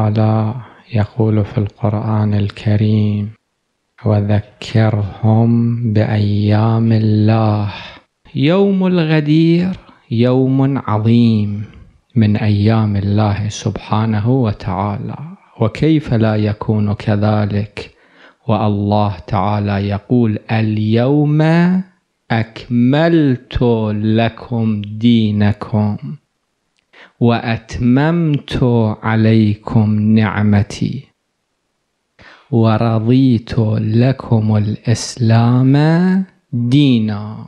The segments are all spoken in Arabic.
وتعالى يقول في القرآن الكريم: وذكرهم بأيام الله. يوم الغدير يوم عظيم من أيام الله سبحانه وتعالى، وكيف لا يكون كذلك والله تعالى يقول: اليوم أكملت لكم دينكم وأتممت عليكم نعمتي ورضيت لكم الإسلام دينا.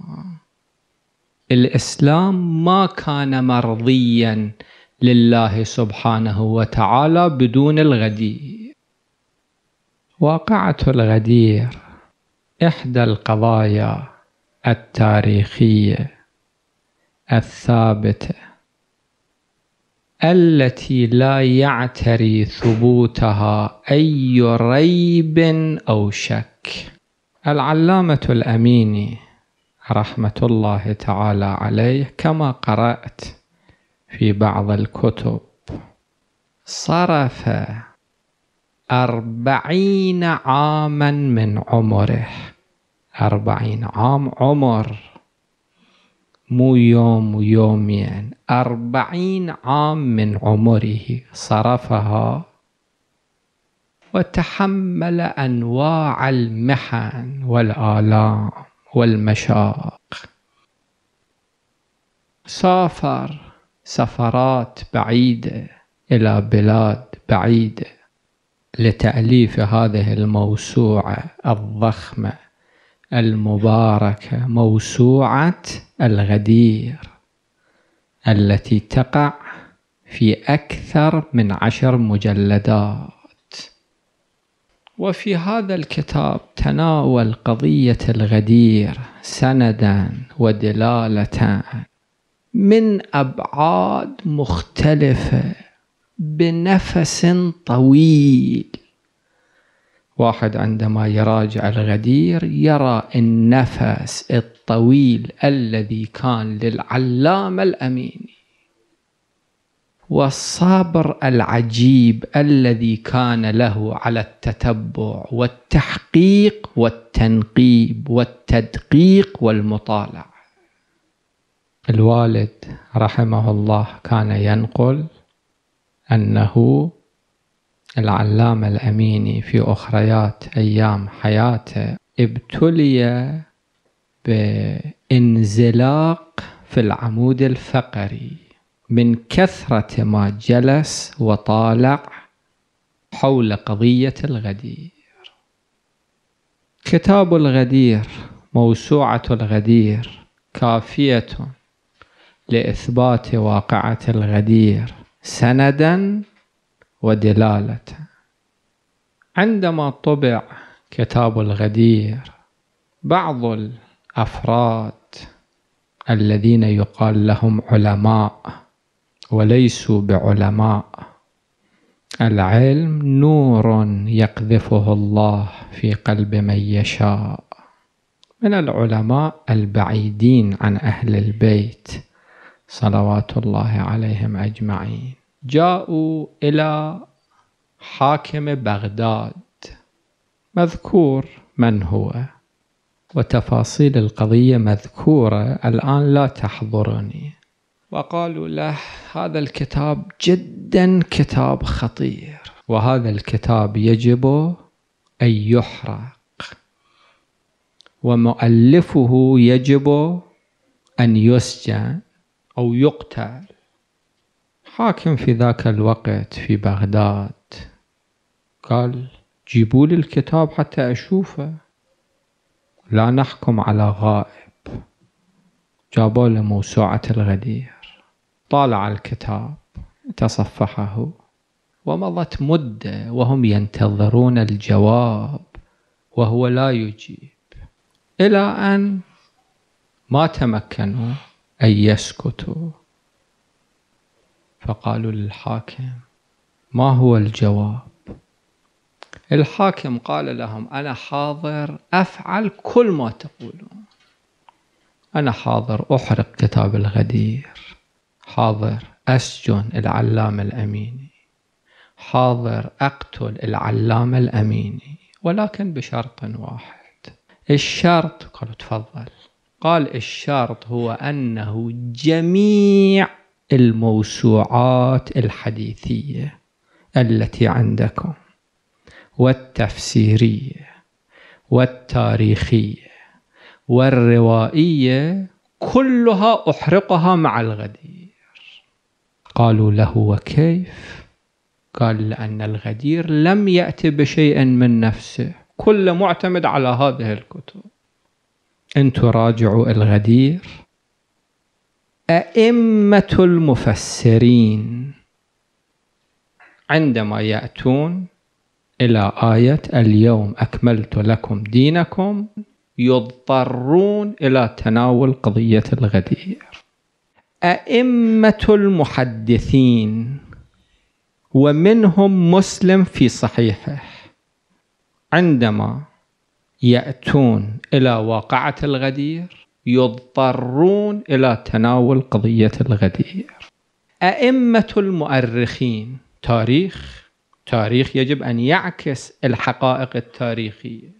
الإسلام ما كان مرضيا لله سبحانه وتعالى بدون الغدير. واقعة الغدير إحدى القضايا التاريخية الثابتة التي لا يعتري ثبوتها أي ريب أو شك. العلامة الأميني رحمة الله تعالى عليه، كما قرأت في بعض الكتب، صرف 40 عاما من عمره. 40 عام عمر، مو يوم ويومين، 40 عام من عمره صرفها وتحمل أنواع المحن والآلام والمشاق. سافر سفرات بعيدة إلى بلاد بعيدة لتأليف هذه الموسوعة الضخمة المباركة، موسوعة الغدير، التي تقع في أكثر من 10 مجلدات. وفي هذا الكتاب تناول قضية الغدير سندا ودلالة من أبعاد مختلفة بنفس طويل. واحد عندما يراجع الغدير يرى النفس الطويل الذي كان للعلامة الأميني، والصبر العجيب الذي كان له على التتبع والتحقيق والتنقيب والتدقيق والمطالعة. الوالد رحمه الله كان ينقل أنه العلامة الأميني في أخريات أيام حياته ابتلي بانزلاق في العمود الفقري من كثرة ما جلس وطالع حول قضية الغدير. كتاب الغدير، موسوعة الغدير، كافية لإثبات واقعة الغدير سندا ودلالة. عندما طبع كتاب الغدير، بعض الأفراد الذين يقال لهم علماء وليسوا بعلماء، العلم نور يقذفه الله في قلب من يشاء، من العلماء البعيدين عن أهل البيت صلوات الله عليهم أجمعين، جاءوا إلى حاكم بغداد، مذكور من هو وتفاصيل القضية مذكورة الآن لا تحضرني، وقالوا له: هذا الكتاب جدا كتاب خطير، وهذا الكتاب يجب أن يحرق، ومؤلفه يجب أن يسجن أو يقتل. حاكم في ذاك الوقت في بغداد قال: جيبوا لي الكتاب حتى أشوفه، لا نحكم على غائب. جابوا له موسوعة الغدير، طالع الكتاب، تصفحه، ومضت مدة وهم ينتظرون الجواب وهو لا يجيب، إلى أن ما تمكنوا أن يسكتوا، فقالوا للحاكم: ما هو الجواب؟ الحاكم قال لهم: أنا حاضر أفعل كل ما تقولون، أنا حاضر أحرق كتاب الغدير، حاضر أسجن العلامة الأميني، حاضر أقتل العلامة الأميني، ولكن بشرط واحد. الشرط، قالوا تفضل. قال الشرط هو أنه جميع الموسوعات الحديثية التي عندكم والتفسيرية والتاريخية والروائية كلها أحرقها مع الغدير. قالوا له وكيف؟ قال لأن الغدير لم يأتي بشيء من نفسه، كل معتمد على هذه الكتب. أنتوا راجعوا الغدير. أئمة المفسرين عندما يأتون إلى آية اليوم أكملت لكم دينكم يضطرون إلى تناول قضية الغدير. أئمة المحدثين ومنهم مسلم في صحيحه عندما يأتون إلى واقعة الغدير يضطرون إلى تناول قضية الغدير. أئمة المؤرخين تاريخ يجب أن يعكس الحقائق التاريخية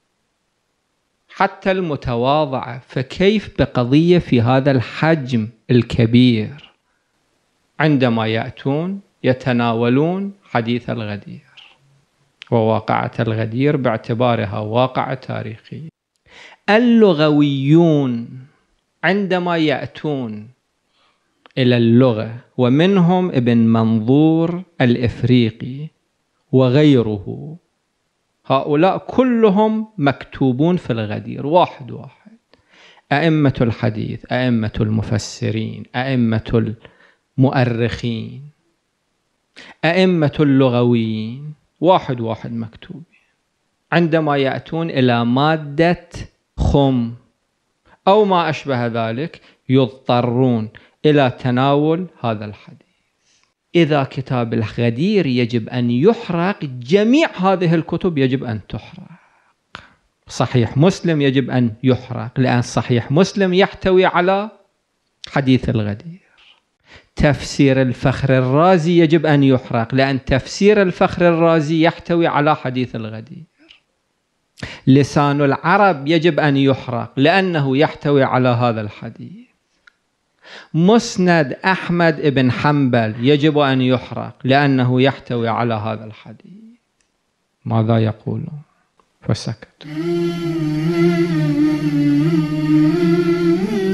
حتى المتواضعة، فكيف بقضية في هذا الحجم الكبير عندما يأتون يتناولون حديث الغدير وواقعة الغدير باعتبارها واقعة تاريخية. اللغويون عندما يأتون إلى اللغة ومنهم ابن منظور الإفريقي وغيره، هؤلاء كلهم مكتوبون في الغدير واحد واحد. أئمة الحديث، أئمة المفسرين، أئمة المؤرخين، أئمة اللغويين، واحد واحد مكتوبين. عندما يأتون إلى مادة خم أو ما أشبه ذلك يضطرون إلى تناول هذا الحديث. إذا كتاب الغدير يجب أن يحرق، جميع هذه الكتب يجب أن تحرق. صحيح مسلم يجب أن يحرق لأن صحيح مسلم يحتوي على حديث الغدير. تفسير الفخر الرازي يجب أن يحرق لأن تفسير الفخر الرازي يحتوي على حديث الغدير. لسان العرب يجب أن يحرق لأنه يحتوي على هذا الحديث. مسند أحمد بن حنبل يجب أن يحرق لأنه يحتوي على هذا الحديث. ماذا يقولون؟ فسكت.